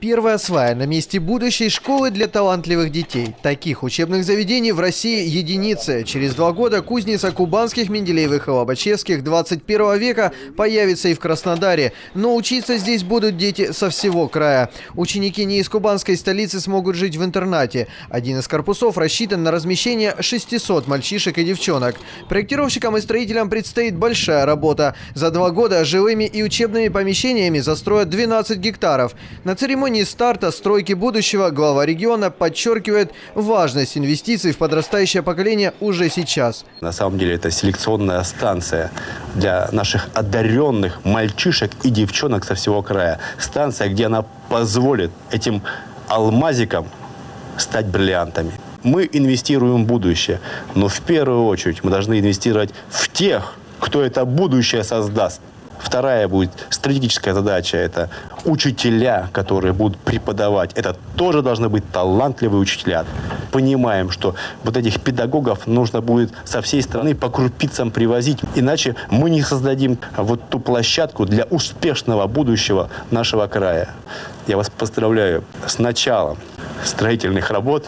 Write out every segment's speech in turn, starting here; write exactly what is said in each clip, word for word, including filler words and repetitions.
Первая свая на месте будущей школы для талантливых детей. Таких учебных заведений в России единицы. Через два года кузница кубанских, Менделеевых и Лобачевских двадцать первого века появится и в Краснодаре. Но учиться здесь будут дети со всего края. Ученики не из кубанской столицы смогут жить в интернате. Один из корпусов рассчитан на размещение шестисот мальчишек и девчонок. Проектировщикам и строителям предстоит большая работа. За два года жилыми и учебными помещениями застроят двенадцать гектаров. На церемонии старта стройки будущего глава региона подчеркивает важность инвестиций в подрастающее поколение уже сейчас. На самом деле это селекционная станция для наших одаренных мальчишек и девчонок со всего края. Станция, где она позволит этим алмазикам стать бриллиантами. Мы инвестируем в будущее, но в первую очередь мы должны инвестировать в тех, кто это будущее создаст. Вторая будет стратегическая задача – это учителя, которые будут преподавать. Это тоже должны быть талантливые учителя. Понимаем, что вот этих педагогов нужно будет со всей страны по крупицам привозить. Иначе мы не создадим вот ту площадку для успешного будущего нашего края. Я вас поздравляю с началом строительных работ.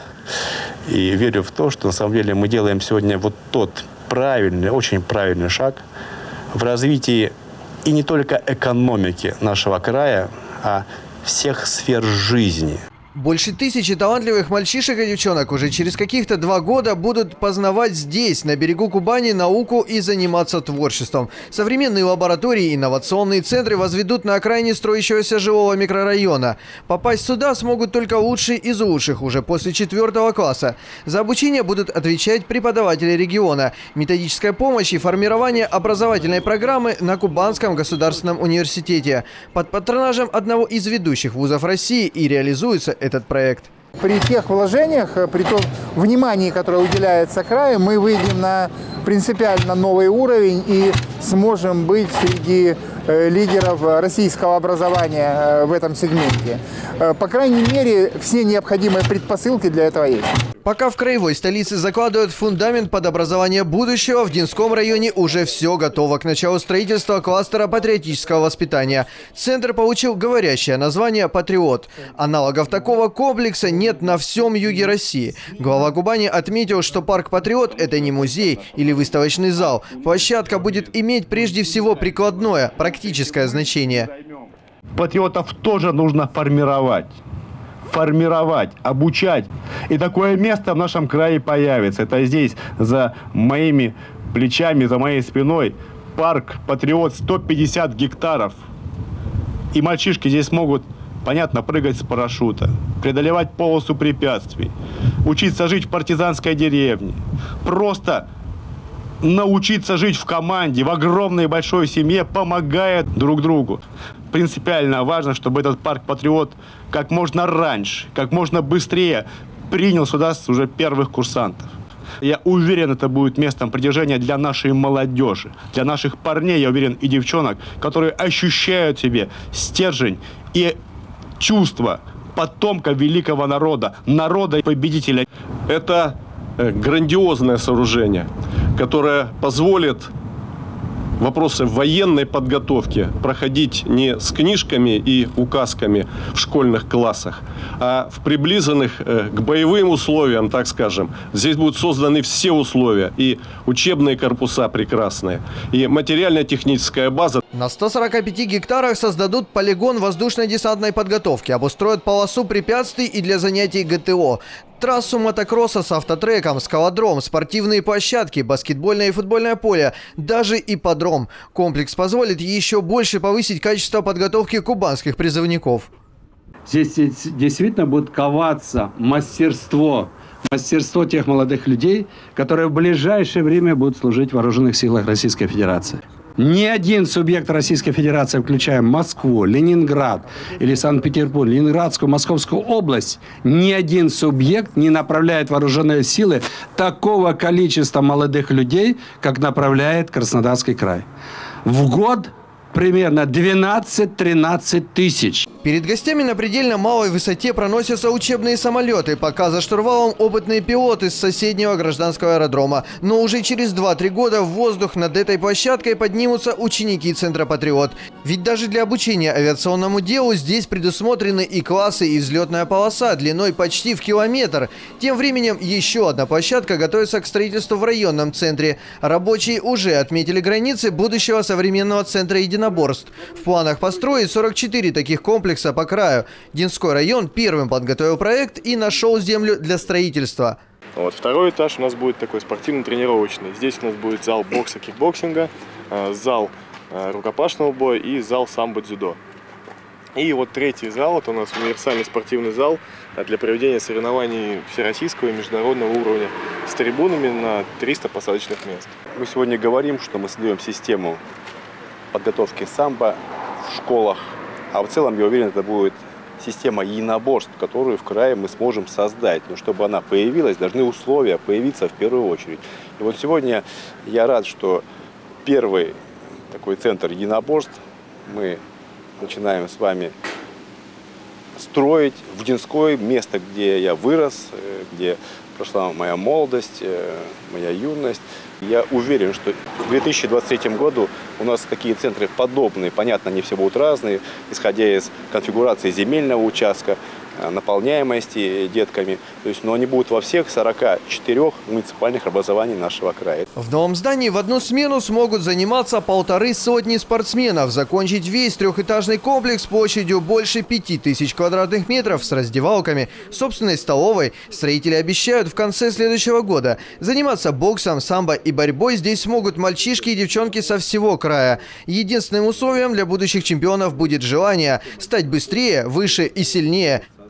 И верю в то, что на самом деле мы делаем сегодня вот тот правильный, очень правильный шаг в развитии и не только экономики нашего края, а всех сфер жизни. Больше тысячи талантливых мальчишек и девчонок уже через каких-то два года будут познавать здесь, на берегу Кубани, науку и заниматься творчеством. Современные лаборатории и инновационные центры возведут на окраине строящегося жилого микрорайона. Попасть сюда смогут только лучшие из лучших уже после четвертого класса. За обучение будут отвечать преподаватели региона. Методическая помощь и формирование образовательной программы на Кубанском государственном университете. Под патронажем одного из ведущих вузов России и реализуется этот проект. При тех вложениях, при том внимании, которое уделяется краю, мы выйдем на принципиально новый уровень и сможем быть среди лидеров российского образования в этом сегменте. По крайней мере, все необходимые предпосылки для этого есть. Пока в краевой столице закладывают фундамент под образование будущего, в Динском районе уже все готово к началу строительства кластера патриотического воспитания. Центр получил говорящее название «Патриот». Аналогов такого комплекса нет на всем юге России. Глава Кубани отметил, что парк «Патриот» – это не музей или выставочный зал. Площадка будет иметь прежде всего прикладное, практическое значение. Патриотов тоже нужно формировать. формировать, обучать. И такое место в нашем крае появится. Это здесь, за моими плечами, за моей спиной, парк «Патриот», сто пятьдесят гектаров. И мальчишки здесь могут, понятно, прыгать с парашюта, преодолевать полосу препятствий, учиться жить в партизанской деревне, просто научиться жить в команде, в огромной большой семье, помогая друг другу. Принципиально важно, чтобы этот парк «Патриот» как можно раньше, как можно быстрее принял сюда уже первых курсантов. Я уверен, это будет местом притяжения для нашей молодежи, для наших парней, я уверен, и девчонок, которые ощущают в себе стержень и чувство потомка великого народа, народа-победителя. Это грандиозное сооружение, которое позволит вопросы военной подготовки проходить не с книжками и указками в школьных классах, а в приближенных к боевым условиям, так скажем. Здесь будут созданы все условия, и учебные корпуса прекрасные, и материально-техническая база. На ста сорока пяти гектарах создадут полигон воздушно-десантной подготовки, обустроят полосу препятствий и для занятий ГТО. Трассу мотокросса с автотреком, скалодром, спортивные площадки, баскетбольное и футбольное поле, даже ипподром. Комплекс позволит еще больше повысить качество подготовки кубанских призывников. Здесь действительно будет коваться мастерство. Мастерство тех молодых людей, которые в ближайшее время будут служить в вооруженных силах Российской Федерации. Ни один субъект Российской Федерации, включая Москву, Ленинград или Санкт-Петербург, Ленинградскую, Московскую область, ни один субъект не направляет вооруженные силы такого количества молодых людей, как направляет Краснодарский край. В год примерно двенадцать-тринадцать тысяч. Перед гостями на предельно малой высоте проносятся учебные самолеты, пока за штурвалом опытные пилоты с соседнего гражданского аэродрома. Но уже через два-три года в воздух над этой площадкой поднимутся ученики Центра «Патриот». Ведь даже для обучения авиационному делу здесь предусмотрены и классы, и взлетная полоса длиной почти в километр. Тем временем еще одна площадка готовится к строительству в районном центре. Рабочие уже отметили границы будущего современного центра единоборств. В планах построить сорок четыре таких комплекса по краю. Динской район первым подготовил проект и нашел землю для строительства. Вот, второй этаж у нас будет такой спортивно-тренировочный. Здесь у нас будет зал бокса, кикбоксинга, зал рукопашного боя и зал самбо-дзюдо. И вот третий зал, это у нас универсальный спортивный зал для проведения соревнований всероссийского и международного уровня с трибунами на триста посадочных мест. Мы сегодня говорим, что мы создаем систему подготовки самбо в школах. А в целом, я уверен, это будет система единоборств, которую в крае мы сможем создать. Но чтобы она появилась, должны условия появиться в первую очередь. И вот сегодня я рад, что первый такой центр единоборств мы начинаем с вами строить в Динской, место, где я вырос, где прошла моя молодость, моя юность. Я уверен, что в две тысячи двадцать третьем году у нас такие центры подобные. Понятно, они все будут разные, исходя из конфигурации земельного участка, наполняемости детками. То есть, но они будут во всех сорока четырёх муниципальных образованиях нашего края. В новом здании в одну смену смогут заниматься полторы сотни спортсменов. Закончить весь трехэтажный комплекс площадью больше пяти тысяч квадратных метров с раздевалками, собственной столовой строители обещают в конце следующего года. Заниматься боксом, самбо и борьбой здесь смогут мальчишки и девчонки со всего края. Единственным условием для будущих чемпионов будет желание стать быстрее, выше и сильнее.